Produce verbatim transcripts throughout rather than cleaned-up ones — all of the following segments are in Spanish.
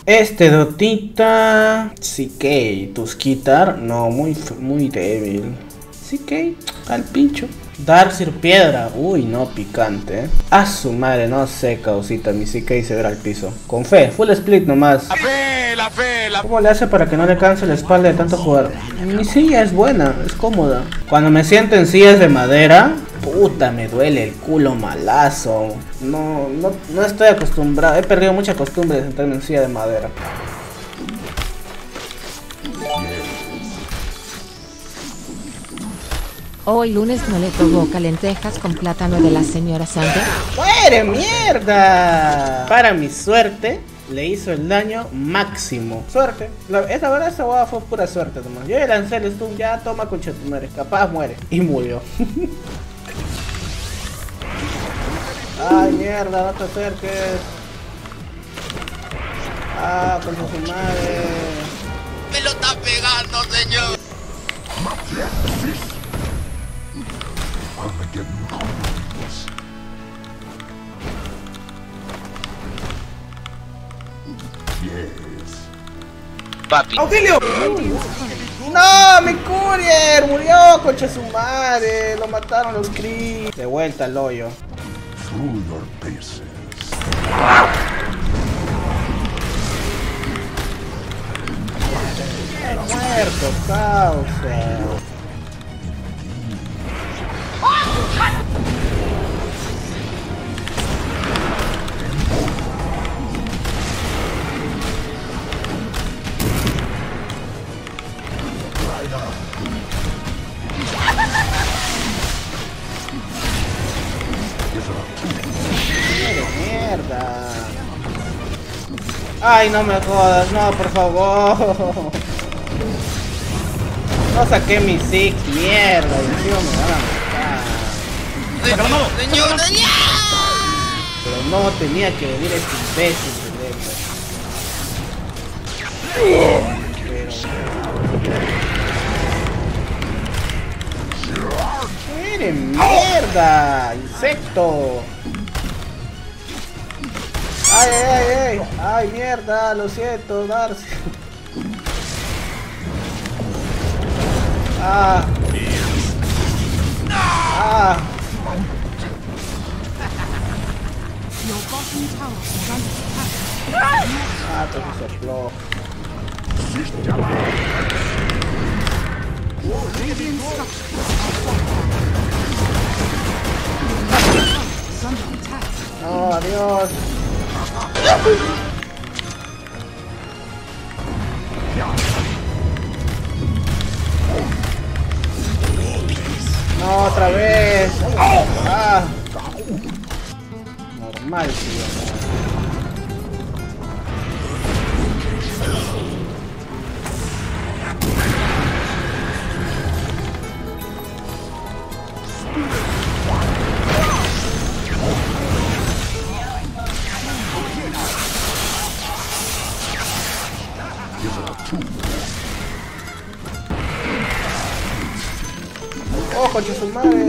Este Dotita... C K, Tusquitar, no, muy, muy débil. C K, al pincho. Darkseer Piedra, uy no, picante, eh. A su madre, no sé, causita, mi C K se verá al piso. Con fe, full split nomás. La fe, la fe, la... ¿Cómo le hace para que no le canse la espalda de tanto jugar? Mi silla es buena, es cómoda. Cuando me siento en sillas de madera, puta, me duele el culo malazo. No, no, no estoy acostumbrado, he perdido mucha costumbre de sentarme en silla de madera. Hoy lunes no le provoca lentejas con plátano de la señora Sandra. ¡Muere, mierda! Para mi suerte, le hizo el daño máximo. Suerte. La, esa verdad, esa hueá fue pura suerte nomás. Yo le lancé el stun, ya toma concha tu madre. Capaz muere. Y murió. Ay, mierda, no te acerques. Ah, concha tu madre. Me lo está pegando, señor. Papi. ¡Auxilio! ¡No! ¡Mi courier! ¡Murió, concha su madre! Lo mataron los Kree. De vuelta al hoyo. Muerto, causa. Mierda. Ay, no me jodas, no, por favor. No saqué mi Zig, mierda, y encima me van a matar. Señor, señor. Pero no tenía que venir este imbécil, Pero... ¡Mire, mierda! ¡Insecto! ¡Ay, ay, ay, ay! ¡Ay, mierda! Lo siento, Darcy. ¡Ah! ¡Ah! ¡Ah, todo se sopló! ¡No, adiós! ¡No, otra vez! ¡Ah! Normal, tío. ¡Oh, concha su madre!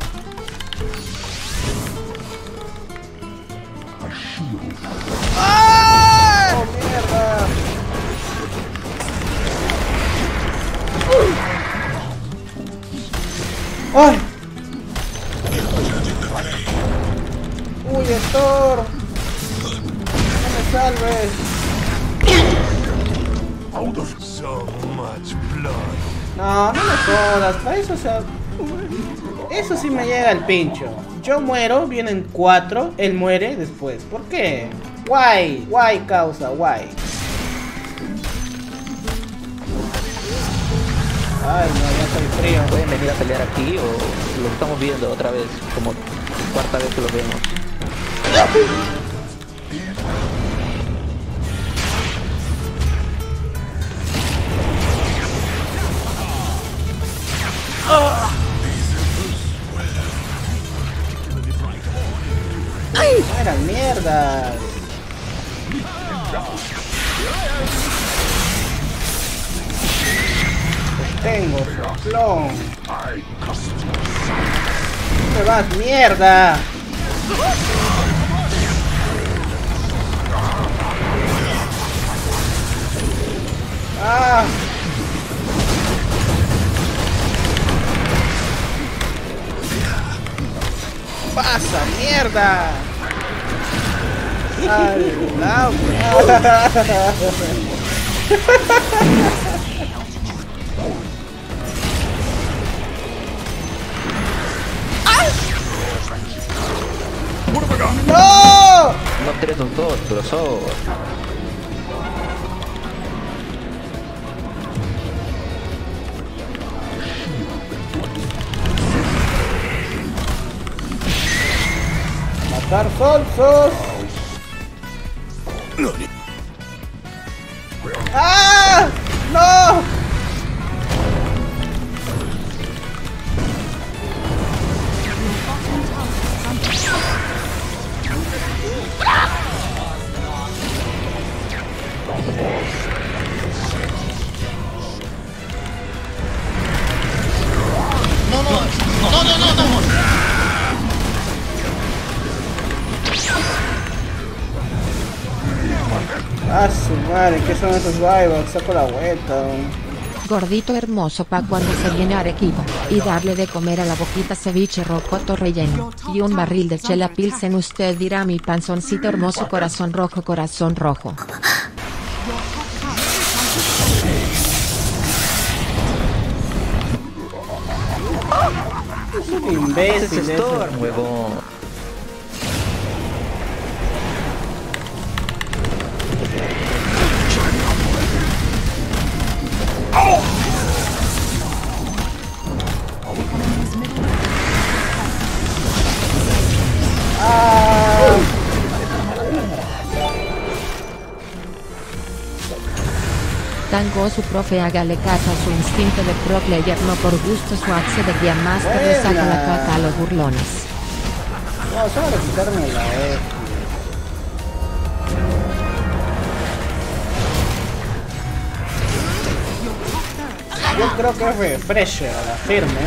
¡Ah! ¡Oh, mierda! ¡Ay! ¡Uy, Thor! ¡No me salves! No, no me jodas, para eso, o sea, eso sí me llega al pincho. Yo muero, vienen cuatro, él muere después. ¿Por qué? Why, why causa, why. Ay, no, ya estoy frío. ¿Pueden venir a pelear aquí o lo estamos viendo otra vez? Como cuarta vez que lo vemos. ¡Ay! ¡Eran mierdas! Tengo soplón. ¿Dónde te vas, mierda? mierda! ¡Al lado! ¡No! No tenés un dos, pero sos. ¡Matar solsos! ¡Ah! ¡No! No, no, no, no, no, no. ¡Ah, su madre! ¿Qué son esos buybacks? Saco la vuelta. Gordito hermoso pa' cuando se viene a Arequipa, y darle de comer a la boquita ceviche rocoto relleno, y un barril de chela pilsen. Usted dirá mi panzoncito hermoso, corazón rojo, corazón rojo. Es un Ese imbécil es ese. Storm, huevón. ¡Ah! Tango su profe, hágale caso a su instinto de pro player, no por gusto. Su axe de Guía Master le saca la caca a los burlones. No, solo quitarme la E. Yo creo que es refresher a la firme.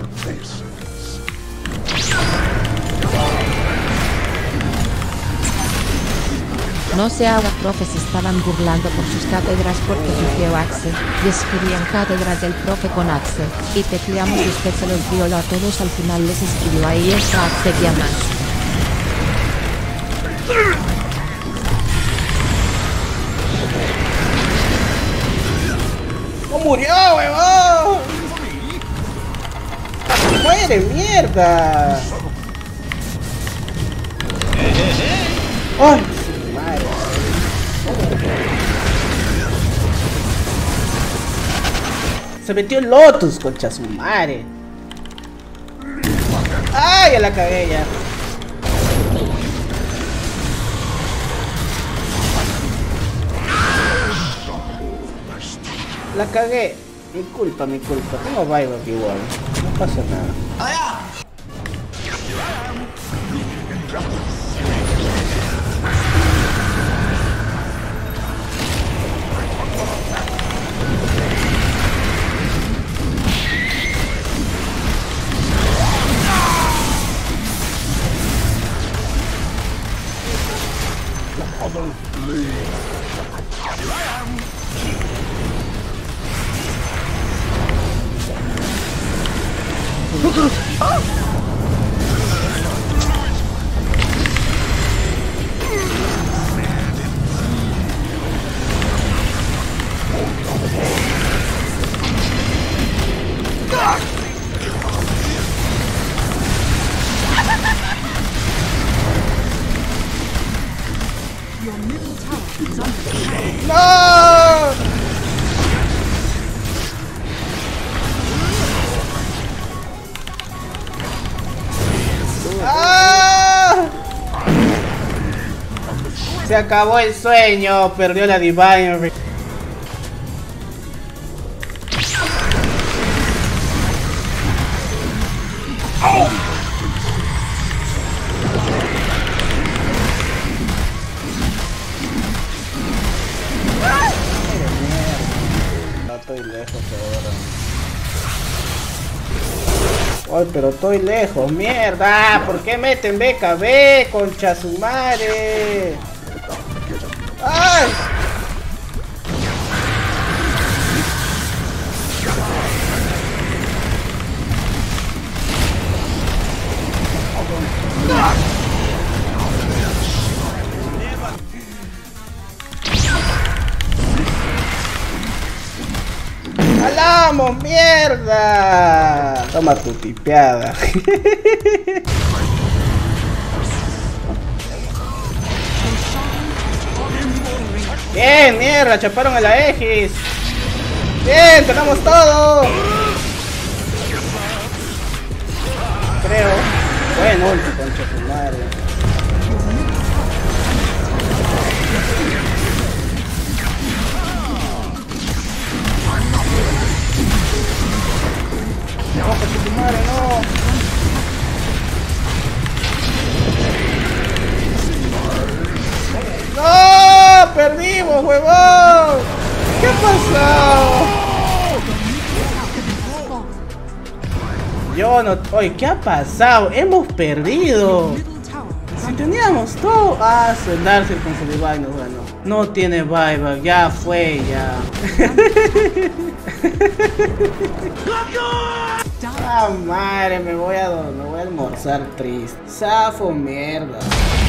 No se haga, profe, se estaban burlando por sus cátedras porque sufrió axe, y escribían cátedras del profe con axe, y tecleamos y usted se los violó a todos. Al final les escribió ahí está axe Guía Master. ¡No murió, huevón! ¡Muere, mierda! ¡Ay, su madre! Se metió el Lotus, concha su madre. ¡Ay, ya la cagué ya! La cagué. Mi culpa, mi culpa. Tengo buyback igual. No pasa nada. ¡No! ¡Ah! Se acabó el sueño, perdió la Divine. No estoy lejos ahora. Ay, pero estoy lejos, mierda. ¿Por qué meten B K B, concha su madre? ¡Ay! ¡Ah! ¡Vamos, mierda! Toma tu tipeada. Bien, mierda, chaparon a la Aegis. Bien, tenemos todo. Creo. Buen ulti, concha tu madre. No, concha tu madre, no. ¡No! ¡Perdimos, huevón! ¿Qué ha pasado? Yo no... Oye, ¿qué ha pasado? Hemos perdido. Si teníamos todo... Ah, su Darcy con su buyback nos ganó. No tiene buyback, ya fue, ya. Ah, madre, me voy a, me voy a almorzar triste. Zafo, mierda.